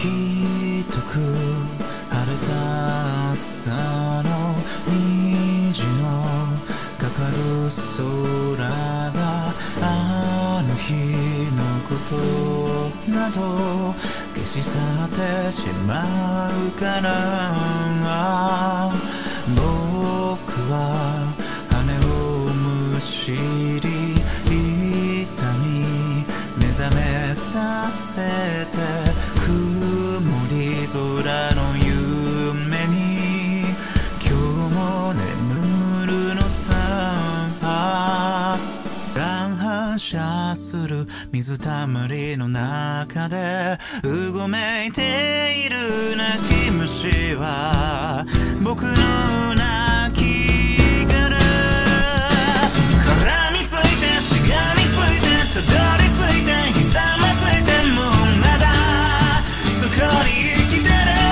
ひとく晴れた朝の虹のかかる空があの日のことなど消し去ってしまうかな。僕は羽をむしり痛み目覚めさせて曇り空の夢に今日も眠るのさ。乱反射する水たまりの中でうごめいている泣き虫は僕の泣き殻。絡みついてしがみついてたどり着いてひざまずいてもまだそこに生きてる。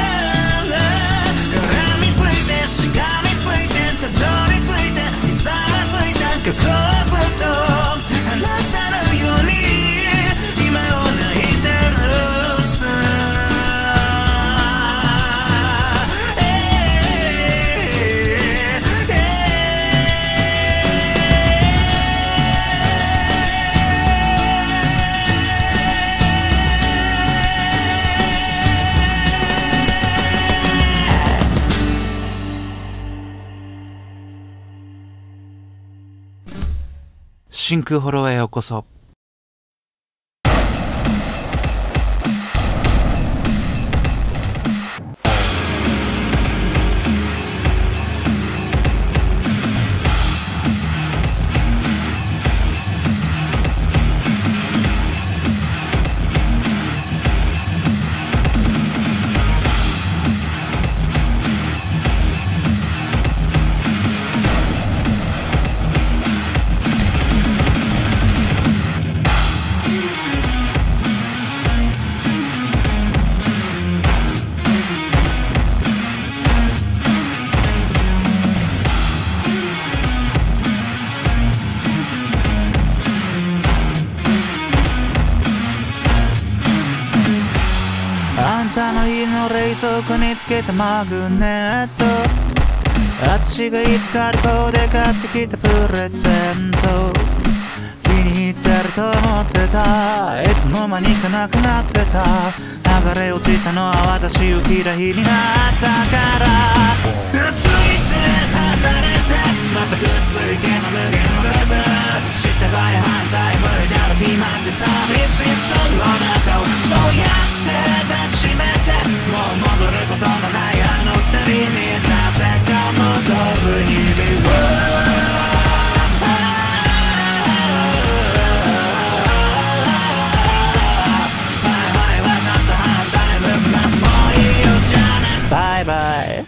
絡みついてしがみついてたどり着いてひざまずいて過去をずっと話せるように今を泣いてるさ。真空フォローへようこそ。あんたの家の冷蔵庫につけたマグネット、私がいつか旅行で買ってきたプレゼント、気に入ってると思ってた、いつの間にかなくなってた。剥がれ落ちたのは私を嫌いになったから。くっついて離れてまたくっついての無限のループ、従い反対無理だろ決まって寂しそうな顔、そうやって抱きしめてもう戻ることのないあの二人になぜか戻る日々を。バイバイ。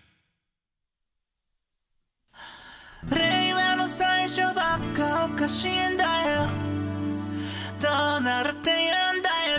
令和の最初ばっかおかしいんだよ、どうなるって言うんだよ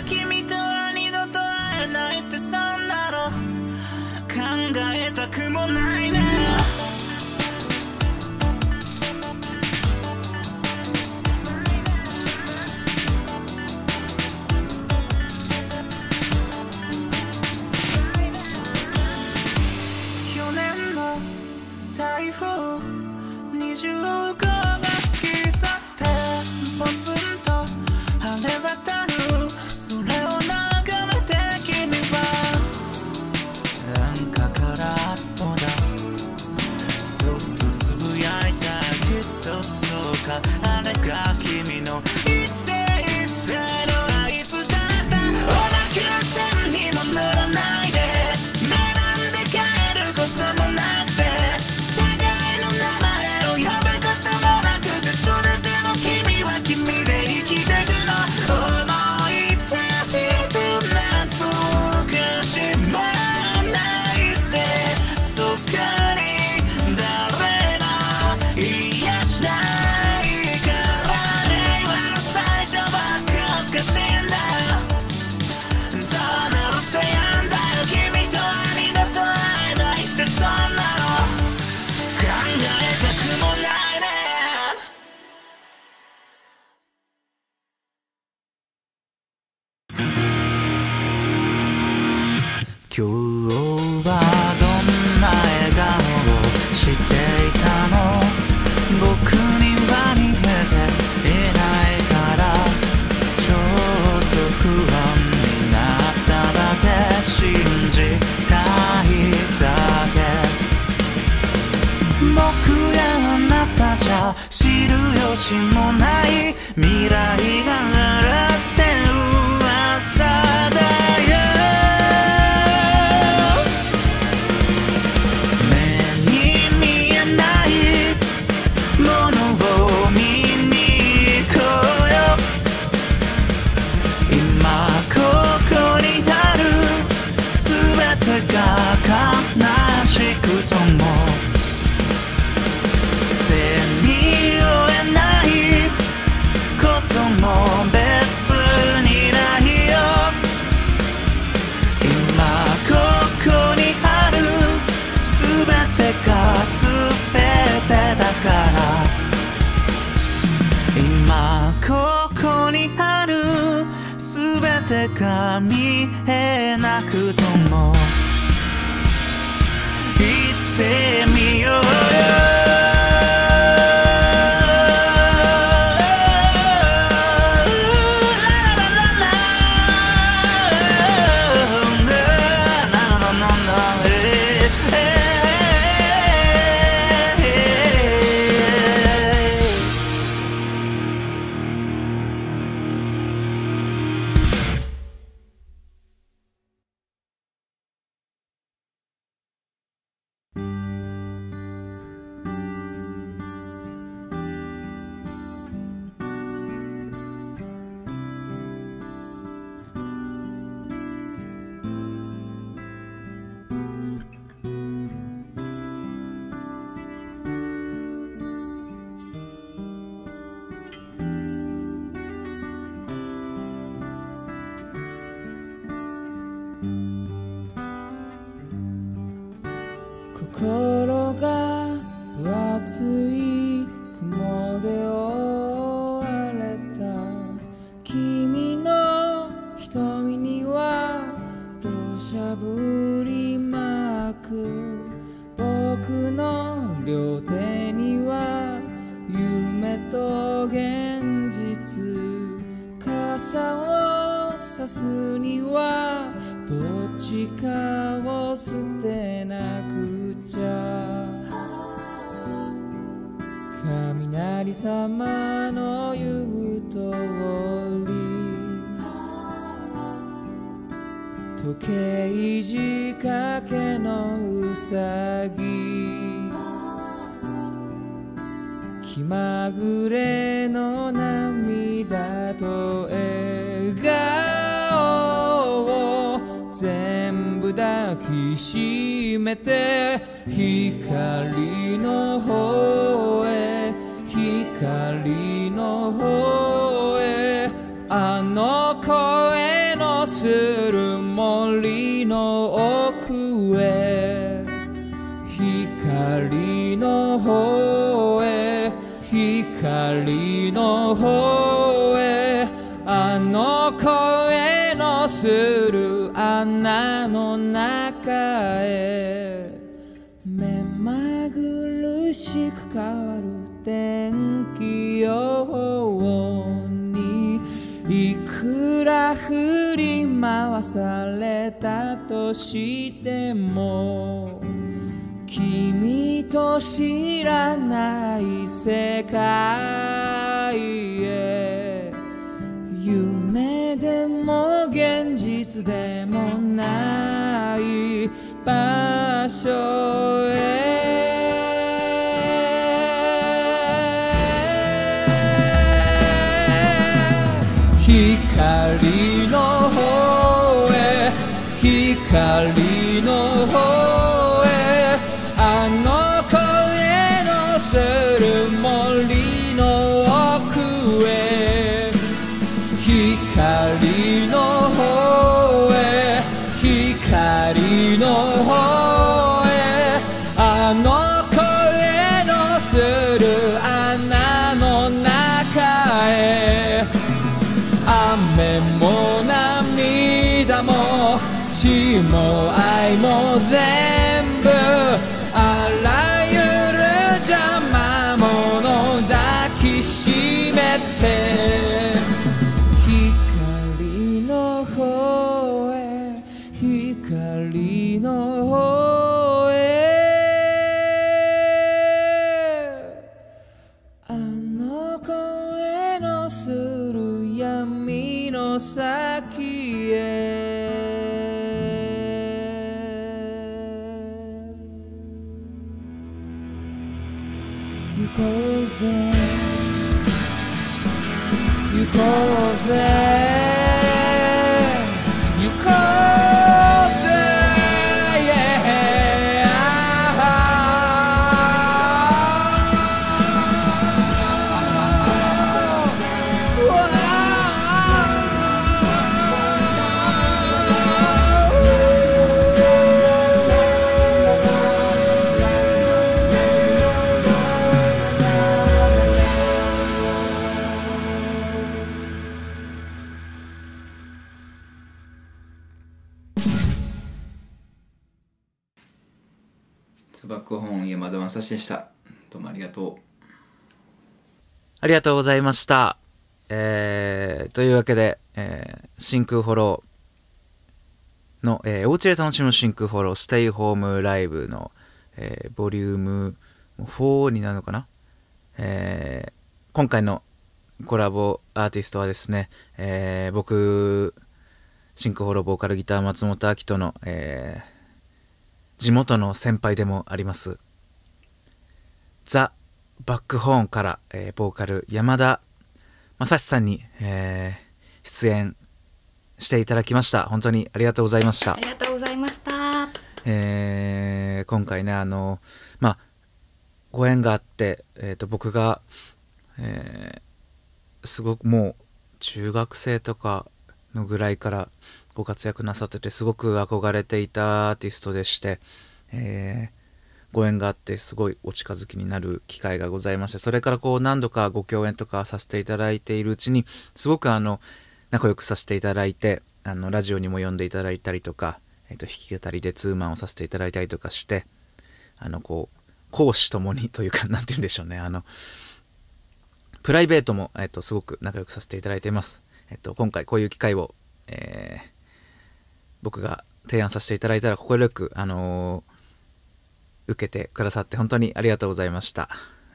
てか見えなくとも言ってみようよ心が分厚い雲で覆われた君の瞳には土砂降りまく僕の両手には夢と現実傘をさすにはどっちかを捨てなくちゃ雷様の言う通り時計仕掛けのうさぎ気まぐれの涙と笑顔を全部抱きしめて光の方へ光の方へあの声のする森の奥へ光の方へ光の方へあの声のする穴の中へ目まぐるしく変わる天気予報にいくら振り回されたとしても君と知らない世界へ夢でも現実でもない場所へ光の方へ光の方へあの声のする森の奥へ光の方へ光の方へあの声のする穴の中へ雨も涙も血も愛も全部あらゆる邪魔者抱きしめて光の方へ光の方へあの声のする闇の先へ行こうぜ行こうぜ行こうぜ、yeah. バックホーン山田正史でした。どうもありがとう。 ありがとうございました。というわけで、真空フォローの、お家で楽しむ真空フォローステイホームライブの、ボリューム4になるのかな、今回のコラボアーティストはですね、僕真空フォローボーカルギター松本明人の、地元の先輩でもありますザ・バックホーンから、ボーカル山田正史さんに、出演していただきました。本当にありがとうございました。 ありがとうございました。 今回ねご縁があって、僕が、すごくもう中学生とかのぐらいからご活躍なさってて、すごく憧れていたアーティストでして、ご縁があってすごいお近づきになる機会がございまして、それから何度かご共演とかさせていただいているうちにすごく仲良くさせていただいて、ラジオにも呼んでいただいたりとか、弾き語りでツーマンをさせていただいたりとかして、公私ともにというか、なんて言うんでしょうね、プライベートも、すごく仲良くさせていただいています。今回こういう機会を、僕が提案させていただいたら快く、受けてくださって本当にありがとうございました。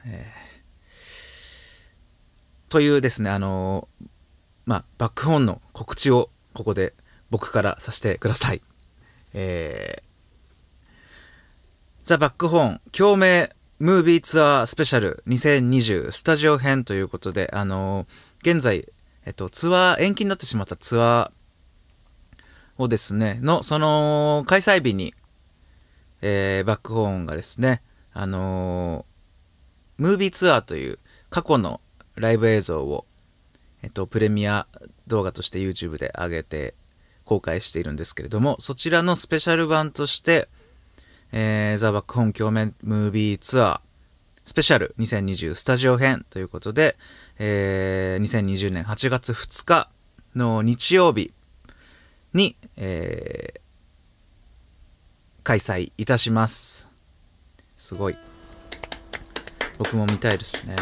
というですね、バックホーンの告知をここで僕からさせてください。ザ・バックホーン共鳴ムービーツアースペシャル2020スタジオ編ということで、現在、ツアー延期になってしまったツアーをですねその開催日に、バックホーンがですねムービーツアーという過去のライブ映像を、プレミア動画として YouTube で上げて公開しているんですけれども、そちらのスペシャル版として、ザ・バックホーン共鳴ムービーツアースペシャル2020スタジオ編ということで、2020年8月2日の日曜日に、開催いたします。すごい僕も見たいですね。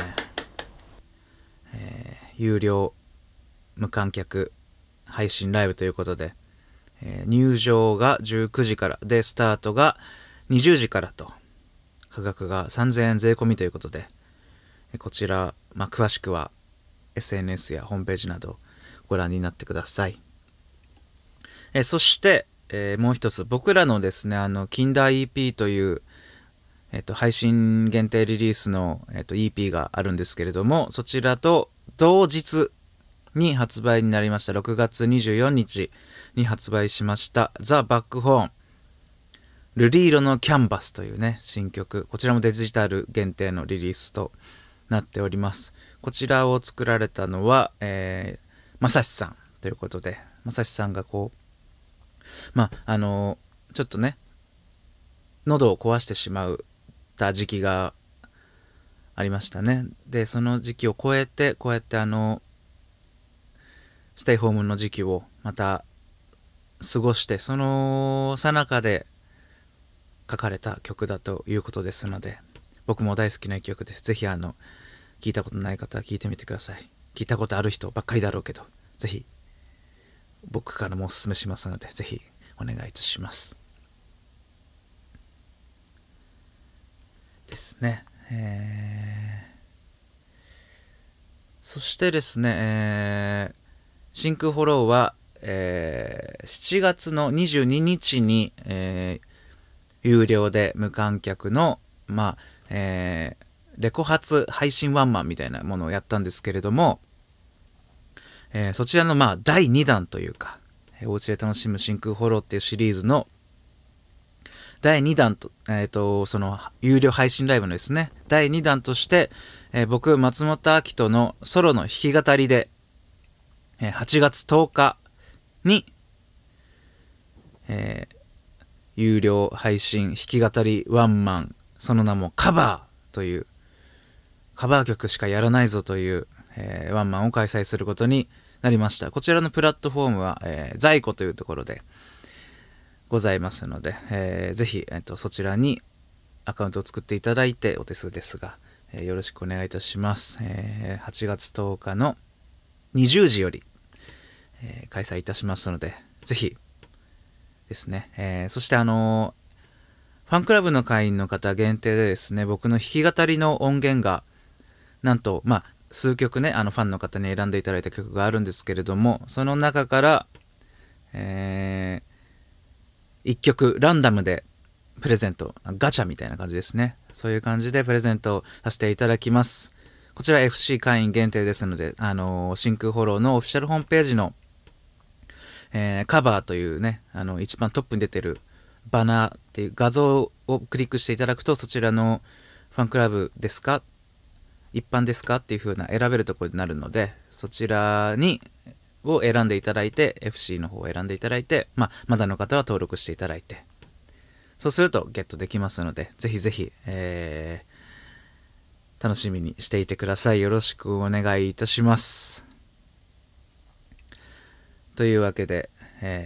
有料無観客配信ライブということで、入場が19時からでスタートが20時からと、価格が3000円税込みということで、こちら、詳しくは SNS やホームページなどご覧になってください。そして、もう一つ僕らのですねキンダー EP という、配信限定リリースの、EP があるんですけれども、そちらと同日に発売になりました。6月24日に発売しましたザ・バックホーン瑠璃色のキャンバスというね新曲、こちらもデジタル限定のリリースとなっております。こちらを作られたのは、正史さんということで、正史さんがちょっとね喉を壊してしまった時期がありましたね。でその時期を超えてこうやってステイホームの時期をまた過ごして、その最中で書かれた曲だということですので、僕も大好きな一曲です。ぜひ聞いたことない方は聞いてみてください。聞いたことある人ばっかりだろうけど、ぜひ僕からもおすすめしますので、ぜひお願いいたしますですね。そしてですね、真空フォローは、7月の22日に、有料で無観客の、レコ発配信ワンマンみたいなものをやったんですけれども、そちらの第2弾というか、お家で楽しむ真空フォローっていうシリーズの第2弾と、その有料配信ライブのですね第2弾として、僕松本明人のソロの弾き語りで、8月10日に、有料配信弾き語りワンマン、その名もカバーというカバー曲しかやらないぞという、ワンマンを開催することになりました。こちらのプラットフォームは、在庫というところでございますので、ぜひ、そちらにアカウントを作っていただいてお手数ですが、よろしくお願いいたします。8月10日の20時より、開催いたしますので、ぜひですね、そしてファンクラブの会員の方限定でですね、僕の弾き語りの音源がなんと数曲ね、ファンの方に選んでいただいた曲があるんですけれども、その中から、1曲ランダムでプレゼント、ガチャみたいな感じですね。そういう感じでプレゼントをさせていただきます。こちら FC 会員限定ですので、真空フォローのオフィシャルホームページの、カバーというね、一番トップに出てるバナーっていう画像をクリックしていただくと、そちらのファンクラブですか、一般ですかっていう風な選べるところになるので、そちらを選んでいただいて、 FC の方を選んでいただいて、まだの方は登録していただいて、そうするとゲットできますので、ぜひぜひ、楽しみにしていてください。よろしくお願いいたします。というわけで、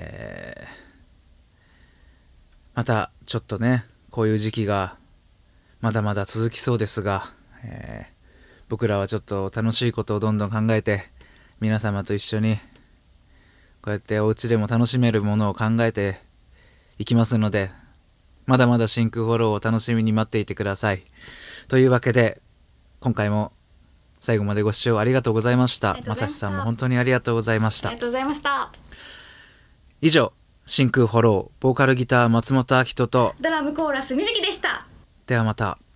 またちょっとね、こういう時期がまだまだ続きそうですが、僕らはちょっと楽しいことをどんどん考えて、皆様と一緒にこうやってお家でも楽しめるものを考えていきますので、まだまだ真空フォローを楽しみに待っていてください。というわけで、今回も最後までご視聴ありがとうございました。まさしさんも本当にありがとうございました。 ありがとうございました。 以上、真空フォローボーカルギター松本明人とドラムコーラス水木でした。 ではまた。